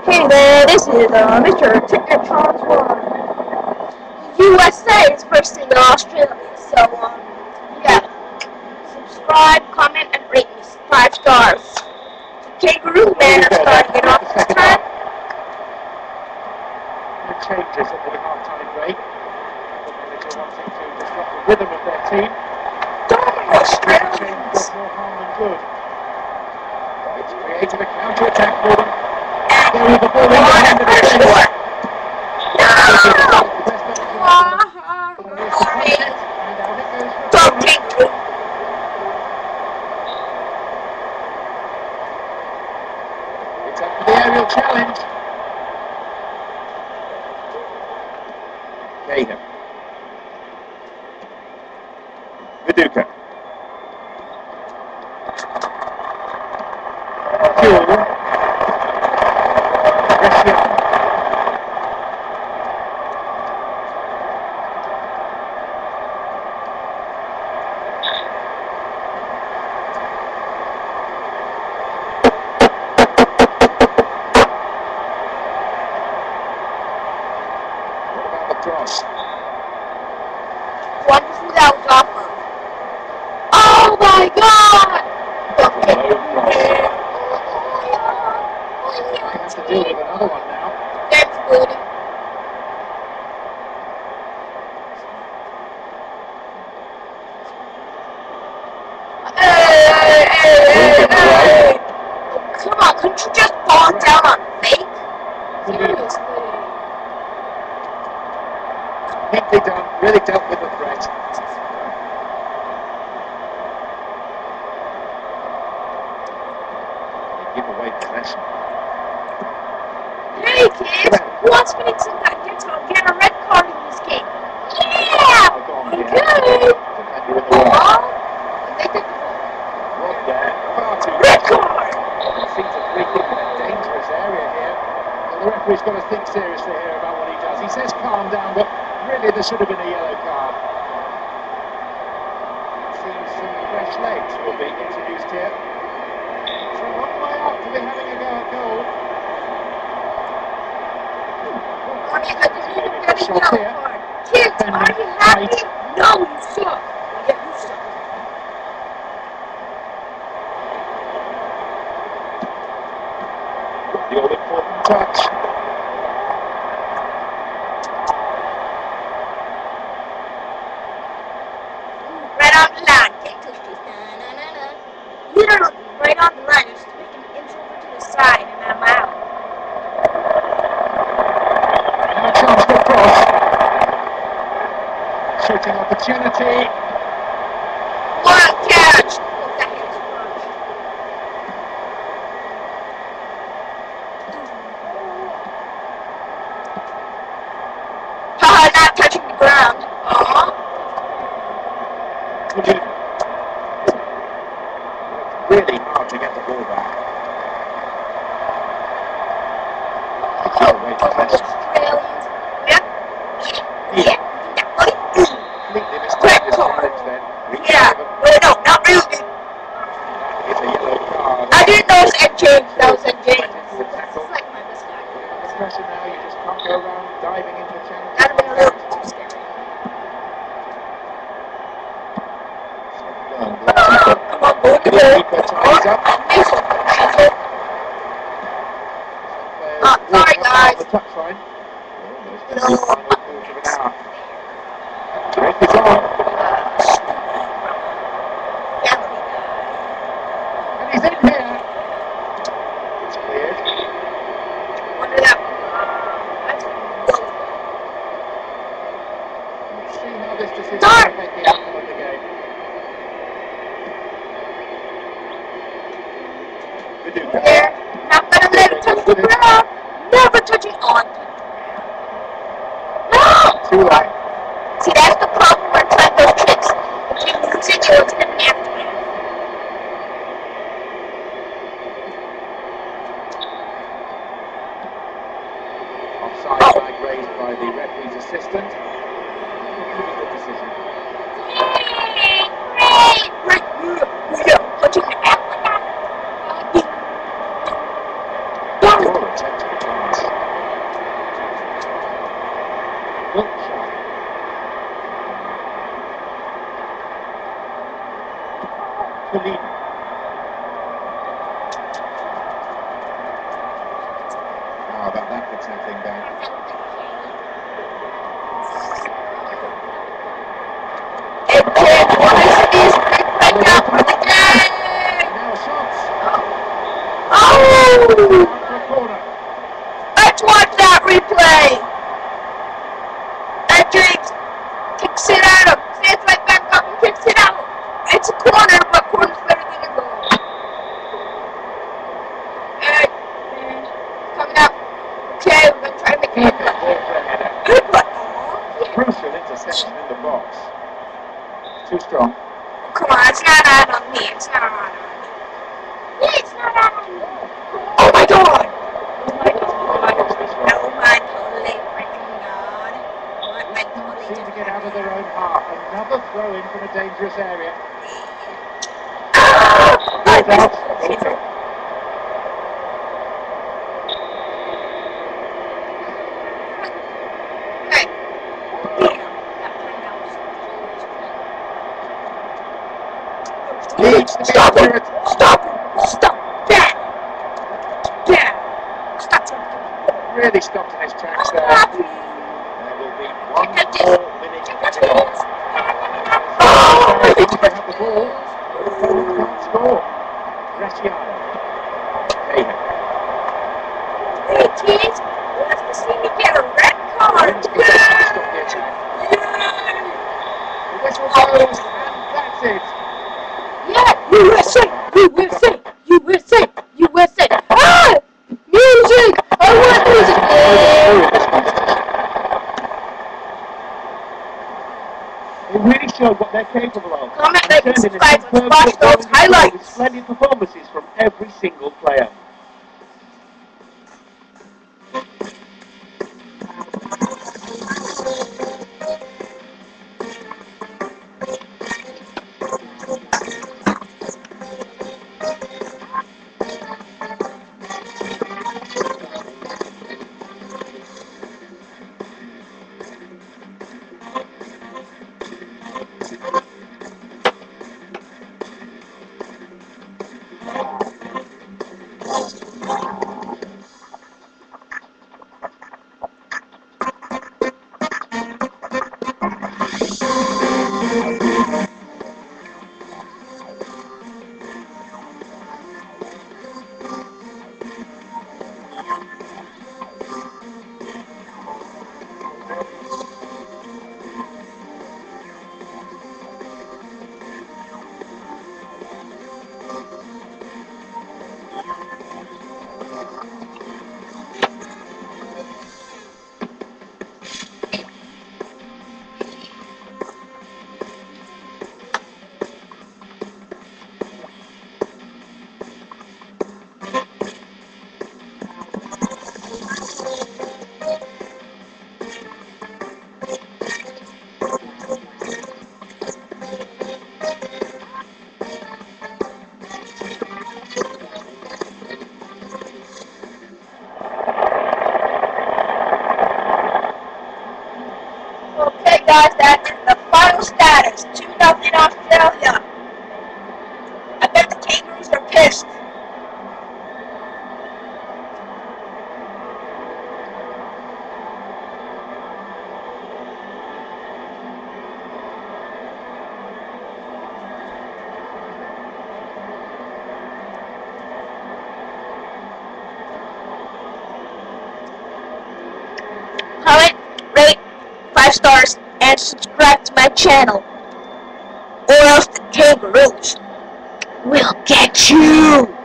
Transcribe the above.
Hey there, this is Mr. Technotron's One. USA is versing Australia, so yeah. Subscribe, comment, and rate me 5 stars. Kangaroo Man is starting it off this time. No changes at the half-time break. The manager wanting to disrupt the rhythm of their team. Australians! More harm than good. It's created a counter-attack for them. There was the ball in the hand of the defence. Don't take it. It's up for the aerial challenge. Cahill. Viduka. Fuel. Cross. Wonderful, that was awful. Oh my god! We have to deal with another one now. That's good. Hey! Oh, come on, couldn't you just fall down on fake? Seriously. Neatly done, really dealt with the threat. They give away possession. Hey kids, who wants me to get a red card in this game? Yeah! Okay! They did the ball. Red card! Seems a free kick in a dangerous area here. Well, the referee's got to think seriously here about what he does. He says calm down, but really there should have been a yellow card. It seems some fresh legs will be introduced here. So a long way up to be having a go at goal. I didn't even get a yellow card. Kids, are you happy? No, you suck. Yeah, you suck. The all-important touch. Right on the line. Can't touch this. Literally, right on the line. Just make an inch over to the side and I'm out. Now a chance for a cross. Shooting opportunity. What a catch! Oh, that is crushed. Haha, not touching the ground. Aww. Really hard to get the ball back. Australians. Yeah. Completely mistaken his challenge then. Yeah. Wait, no, not really. It's a yellow card. I didn't know it was Ed James. That was Ed James. The tackle. It's like my mistake. Under pressure now, you just can't go around diving into the challenge. That'd have been a little too scary. Come on, go to the Ties up. Sorry, guys. The touchline. Almost the No. final quarter of an hour. Break is on. And he's in here. It's cleared. Wonder that. That's Let's see how this decision Darn. will affect the outcome of the game. Viduka. there. Not gonna let it touch the ground. Never touching on. No! Too late. See, that's the problem when trying those tricks. If you lose it, it's gonna be after me. Offside flag raised by the referee's assistant. Pretty good decision. Great! Punching the app like that. attempt at the pass. Wiltshire. Colleen. Oh, that puts that thing down. Now shots. Oh! For a corner. Let's watch that replay. And James kicks it out. Stands right back up and kicks it out. It's a corner, but corner's better than a goal. And coming up. Okay, we're going to try to make it happen. Good play. Crucial interception in the box. Too strong. Come on, it's not out on me. It's not out on me. Yeah, it's not out on me. Oh my god! Oh my god. Oh my totally freaking god. What my totally Seem to get out of their own half. Another throw in from a dangerous area. Ah! I missed. Okay. Okay. Stop it! Stop it! Stop that! Yeah! Stop! Really stopped in his tracks there. Stop it! There will be 1 more minute to go. Oh! They have the ball. The opponent can't score. Graciano. Cahill. Hey kids, who wants to see me get a red card? Wins possession to stop getting. The whistle goes, and that's it. Yeah, USA! USA! USA! USA! Ah! Music! I want music! They really showed what they're capable of. Comment, like, and And subscribe, turned let's it watch those into highlights. splendid performances from every single player. Okay guys, that is the final status. 2-0 Australia. I bet the Kangaroos are pissed. Comment, rate, 5 stars, and subscribe to my channel. Or else the Kangaroos will get you!